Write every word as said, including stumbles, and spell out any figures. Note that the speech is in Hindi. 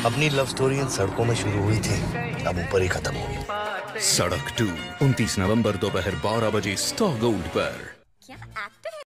अपनी लव स्टोरी इन सड़कों में शुरू हुई थी, अब ऊपर ही खत्म होगी। सड़क टू उनतीस नवंबर दोपहर बारह बजे स्टार गोल्ड पर। क्या एक्टर है।